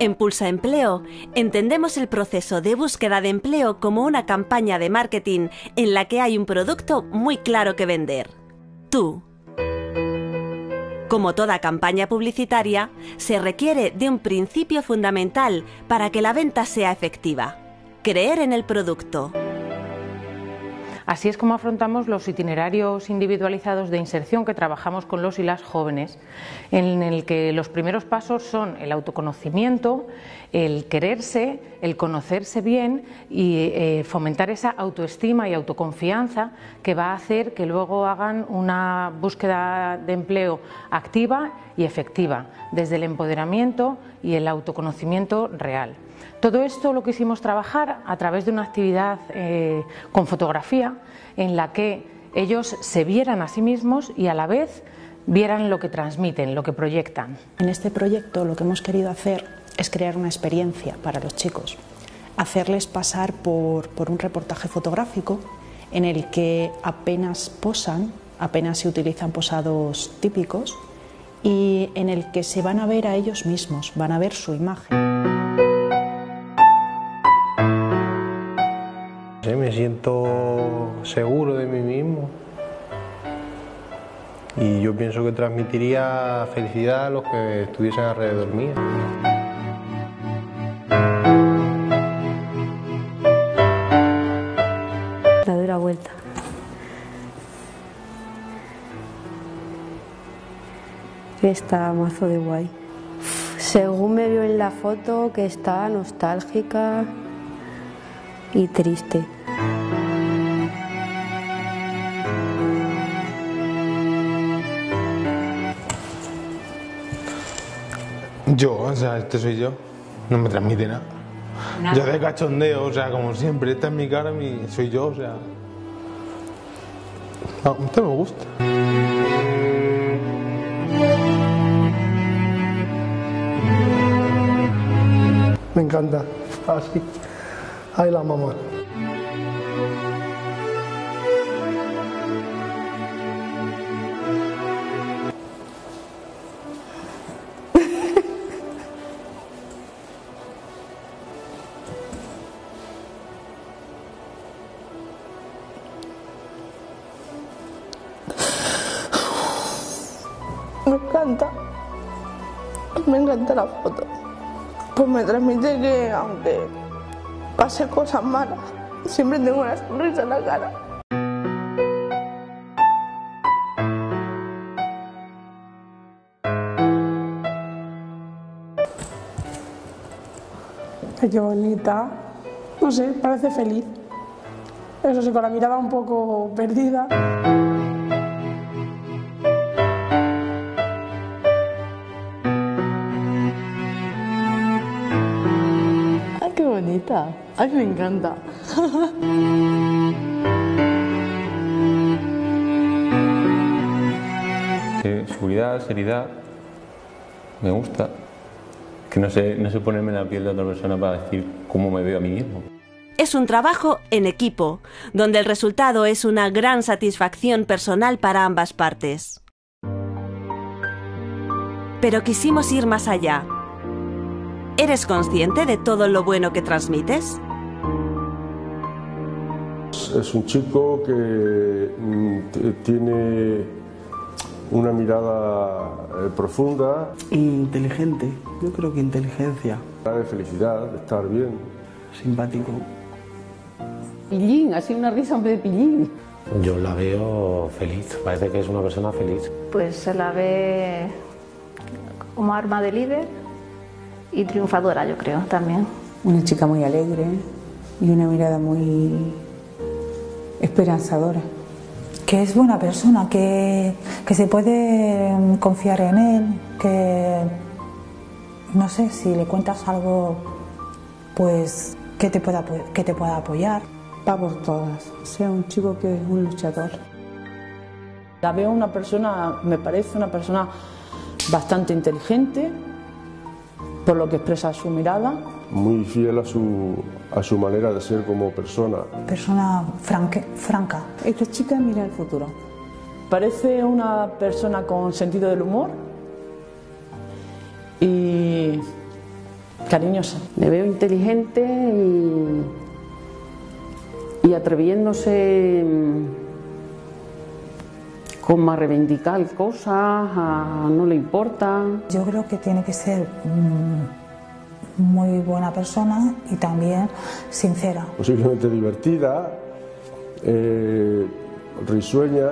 En Pulsa Empleo entendemos el proceso de búsqueda de empleo como una campaña de marketing en la que hay un producto muy claro que vender. Tú. Como toda campaña publicitaria, se requiere de un principio fundamental para que la venta sea efectiva: creer en el producto. Así es como afrontamos los itinerarios individualizados de inserción que trabajamos con los y las jóvenes, en el que los primeros pasos son el autoconocimiento, el quererse, el conocerse bien y fomentar esa autoestima y autoconfianza que va a hacer que luego hagan una búsqueda de empleo activa y efectiva, desde el empoderamiento y el autoconocimiento real. Todo esto lo quisimos trabajar a través de una actividad con fotografía en la que ellos se vieran a sí mismos y a la vez vieran lo que transmiten, lo que proyectan. En este proyecto lo que hemos querido hacer es crear una experiencia para los chicos, hacerles pasar por un reportaje fotográfico en el que apenas posan, apenas se utilizan posados típicos y en el que se van a ver a ellos mismos, van a ver su imagen. Me siento seguro de mí mismo y yo pienso que transmitiría felicidad a los que estuviesen alrededor mío. La doy la vuelta. Está mazo de guay. Según me veo en la foto, que está nostálgica y triste. Yo, o sea, este soy yo, no me transmite nada. Yo de cachondeo, o sea, como siempre, esta es mi cara, soy yo, o sea. No, esto me gusta. Me encanta, así. Ay, la mamá. Me encanta la foto, pues me transmite que aunque pase cosas malas, siempre tengo una sonrisa en la cara. Ay, qué bonita, no sé, parece feliz, eso sí, con la mirada un poco perdida. Qué bonita, ay, me encanta. Seguridad, seriedad, me gusta. Que no sé ponerme en la piel de otra persona para decir cómo me veo a mí mismo. Es un trabajo en equipo, donde el resultado es una gran satisfacción personal para ambas partes. Pero quisimos ir más allá. ¿Eres consciente de todo lo bueno que transmites? Es un chico que tiene una mirada profunda. Inteligente, yo creo que inteligencia. De felicidad, de estar bien. Simpático. Pillín, así una risa de pillín. Yo la veo feliz, parece que es una persona feliz. Pues se la ve como arma de líder y triunfadora, yo creo, también. Una chica muy alegre y una mirada muy esperanzadora. Que es buena persona, que se puede confiar en él, que no sé, si le cuentas algo, pues que te pueda apoyar. Va por todas, sea un chico que es un luchador. La veo una persona, me parece una persona bastante inteligente, por lo que expresa su mirada. Muy fiel a su manera de ser como persona. Persona franca. Esta chica mira el futuro. Parece una persona con sentido del humor y cariñosa. Me veo inteligente y atreviéndose como a reivindicar cosas, no le importa. Yo creo que tiene que ser muy buena persona y también sincera. Posiblemente divertida, risueña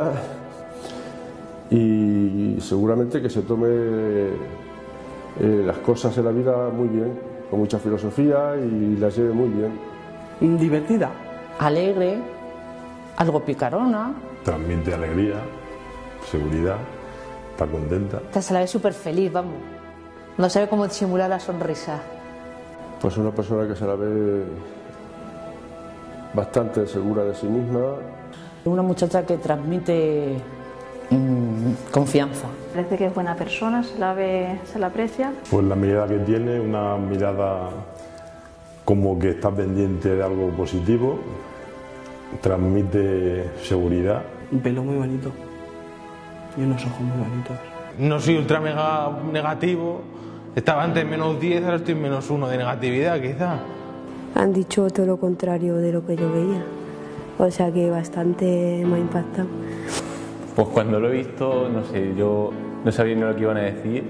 y seguramente que se tome las cosas en la vida muy bien, con mucha filosofía y las lleve muy bien. Divertida. Alegre, algo picarona. Transmite alegría, seguridad, está contenta. Se la ve súper feliz, vamos. No sabe cómo disimular la sonrisa. Pues una persona que se la ve bastante segura de sí misma. Una muchacha que transmite confianza. Parece que es buena persona, se la ve, se la aprecia. Pues la mirada que tiene, una mirada como que está pendiente de algo positivo, transmite seguridad. Un pelo muy bonito y unos ojos muy bonitos. No soy ultra mega negativo, estaba antes en -10, ahora estoy en -1 de negatividad quizá. Han dicho todo lo contrario de lo que yo veía, o sea que bastante me ha impactado. Pues cuando lo he visto, no sé, yo no sabía ni lo que iban a decir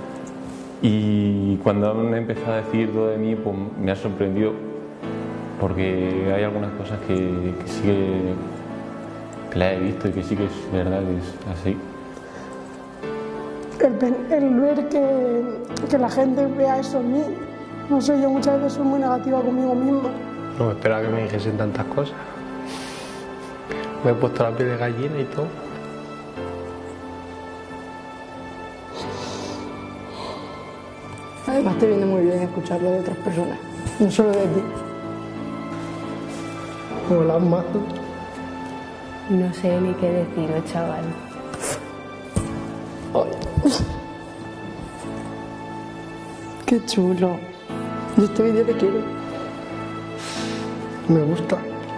y cuando han empezado a decir todo de mí, pues me ha sorprendido porque hay algunas cosas que sí que las he visto y que sí que es verdad que es así. El ver que la gente vea eso en mí, no sé, yo muchas veces soy muy negativa conmigo misma. No esperaba que me dijesen tantas cosas. Me he puesto la piel de gallina y todo. Además te viene muy bien escucharlo de otras personas, no solo de ti. Hola, mazo. No sé ni qué deciros, chaval. Qué chulo. Yo este vídeo te quiero. Me gusta.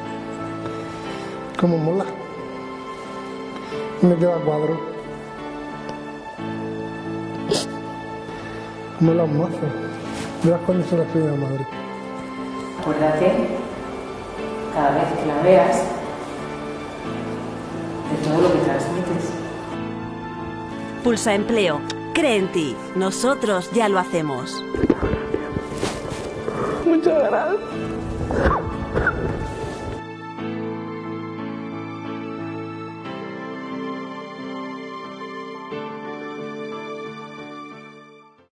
Cómo mola. Me queda cuadro. Mola un mazo. Verás cuando se la escribe a Madrid. Acuérdate, cada vez que la veas, de todo lo que transmites. Pulsa Empleo. Cree en ti. Nosotros ya lo hacemos. Muchas gracias.